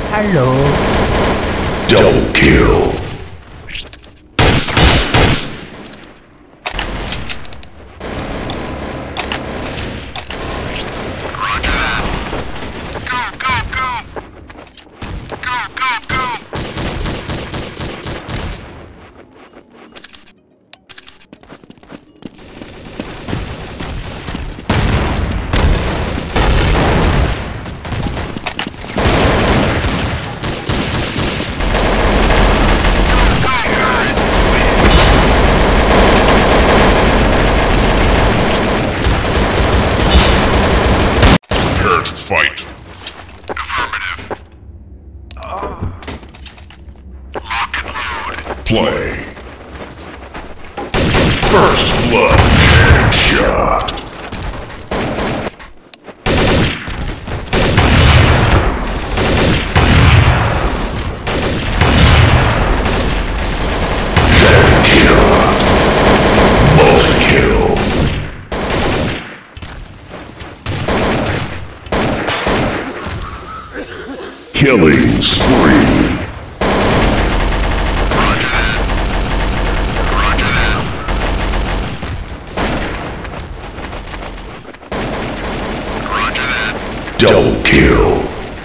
Hello. Double kill. Fight. Affirmative. Lock and load. Play. First blood. Headshot. Headshot. Multi-kill. Killing spree. Double kill.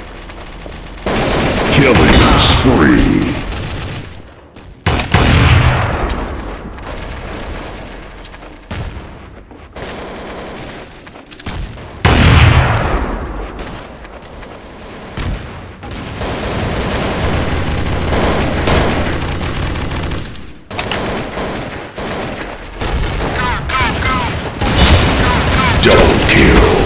Killing spree. Double kill.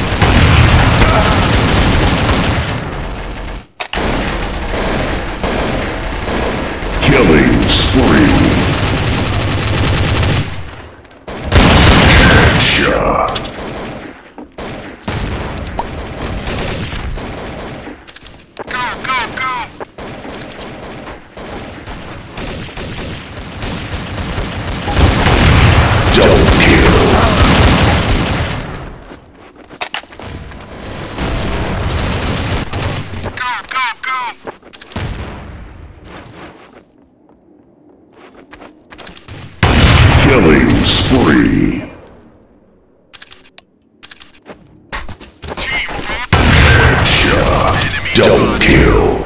Killing spree. Headshot. Double kill. Killing spree. Headshot. Double kill.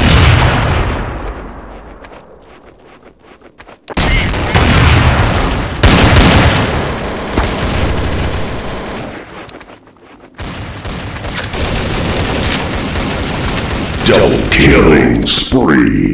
Double killing spree.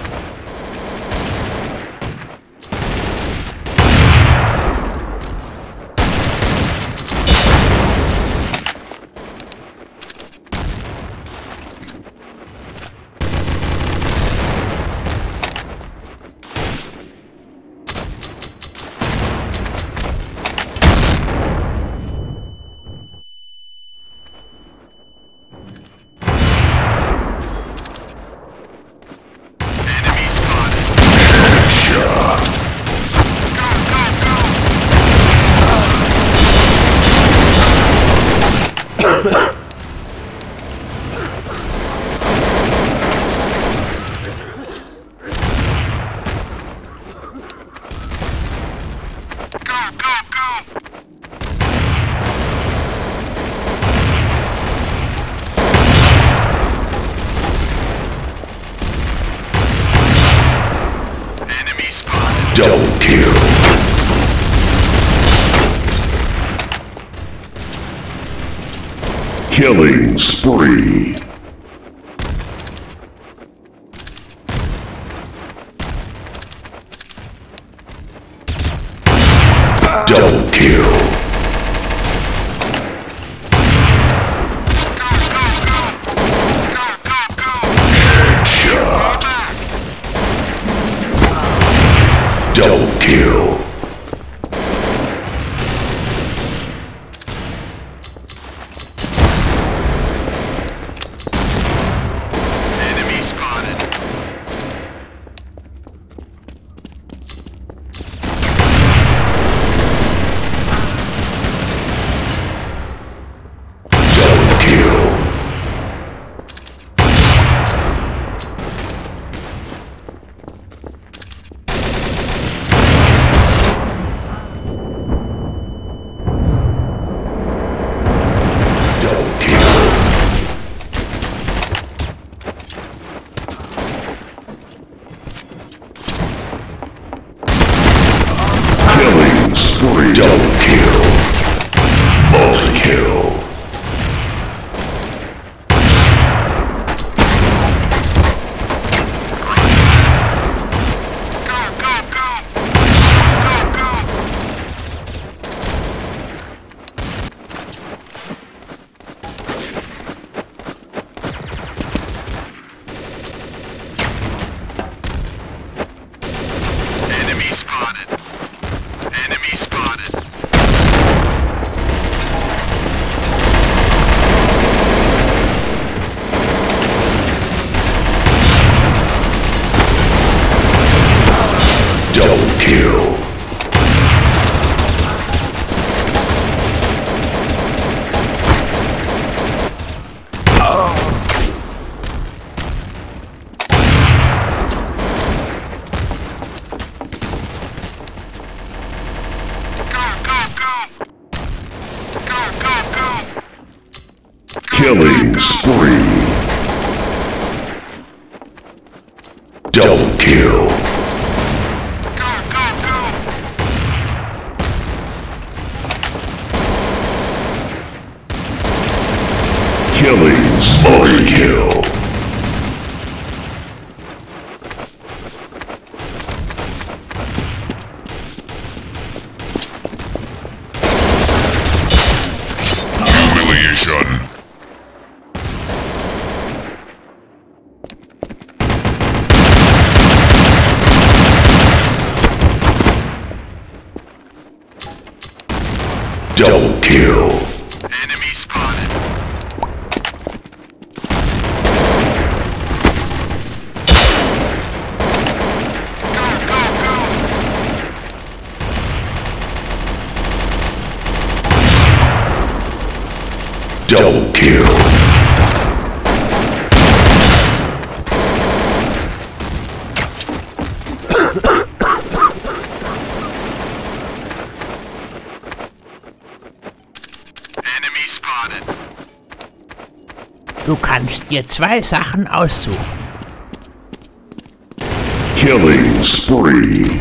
Double kill. Killing spree. Double kill. Headshot. Double kill. spree. Double kill. Go, go, go! Killing spree. Kill. Humiliation. Double kill. Enemy spotted. Go, go, go! Double kill. Enemy spotted. Du kannst dir zwei Sachen aussuchen. Killing spree.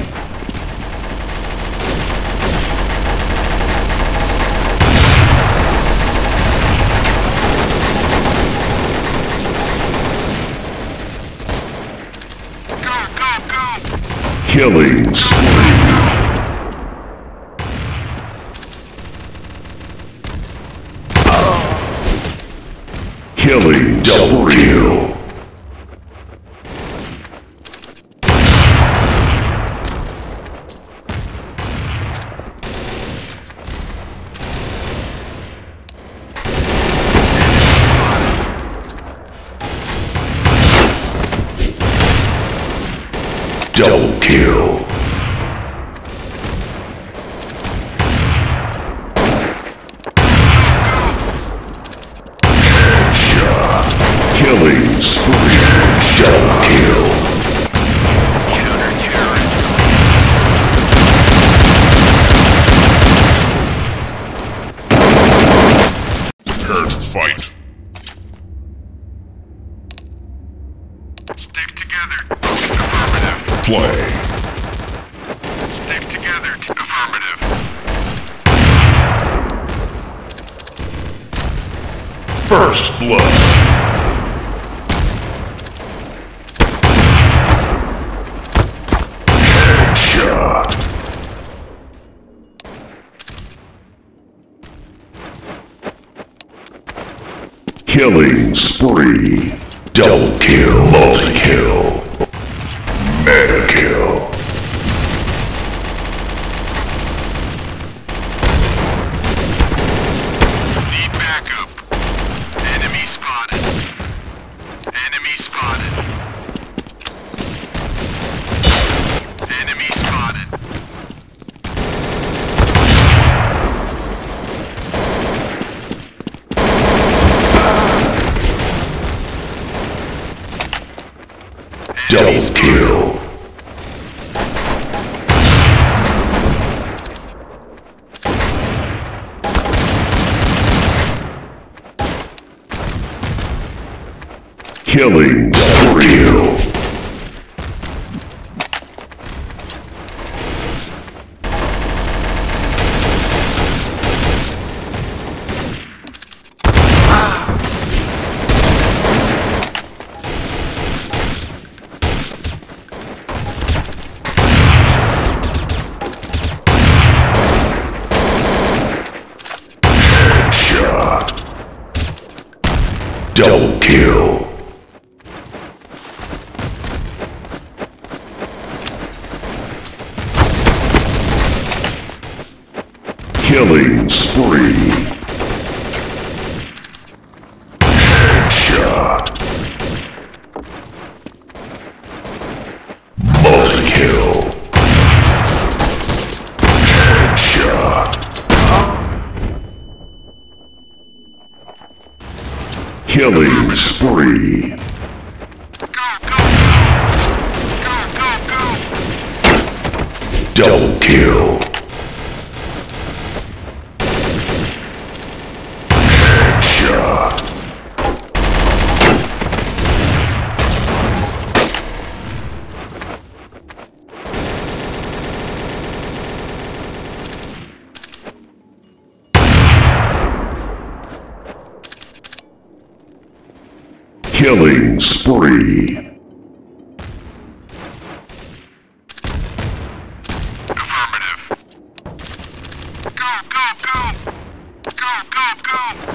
Go, go, go! Killing spree. Killing double kill. Double kill. Headshot. Killing spree. Double kill. Counter-terrorist. Prepare to fight. Stick together. Affirmative. Play. Stick together. Affirmative. First blood. Headshot. Killing spree. Double kill. Multi-kill. Mega kill. Need backup. Enemy spotted. Enemy spotted. Enemy spotted. Double kill. Killing spree. Headshot. Double kill. Killing spree. Headshot. Multi-kill. Headshot. Killing spree. Go, go, go! Go, go, go! Double kill. Headshot. Killing spree. Affirmative. Go, go, go! Go, go, go!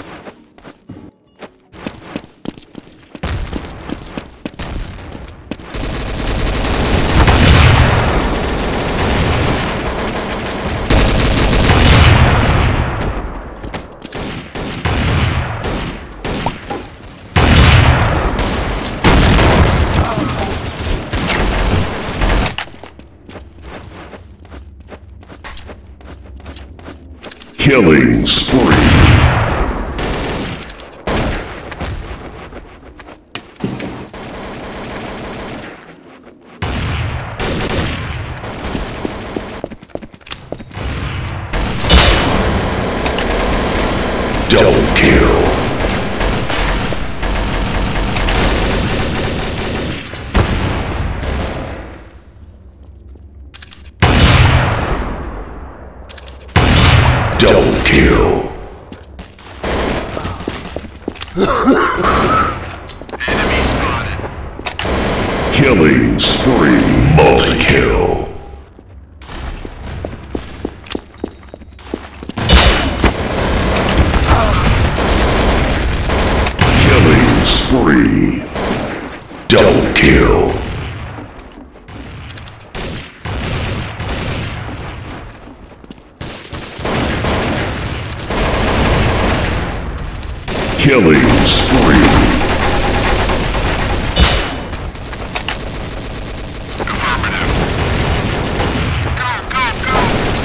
Killing spree. Double kill. Double kill. Enemy spotted. Killing spree. Multi-kill. Killing spree. Double kill. Killing spree. Affirmative. Go, go, go!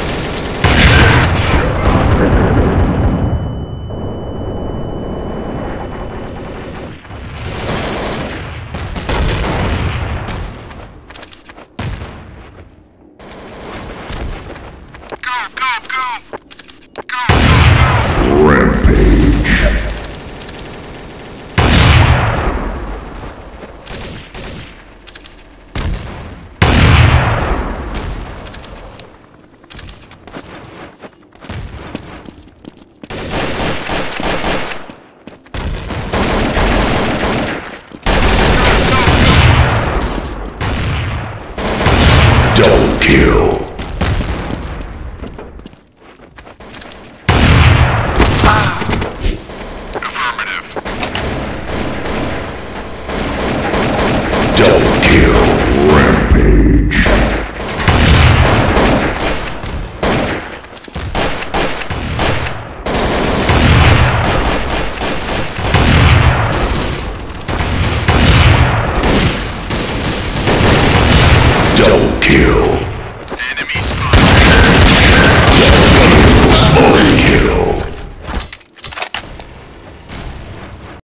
Go, go, go! Go, go, go! Rampage. Double kill.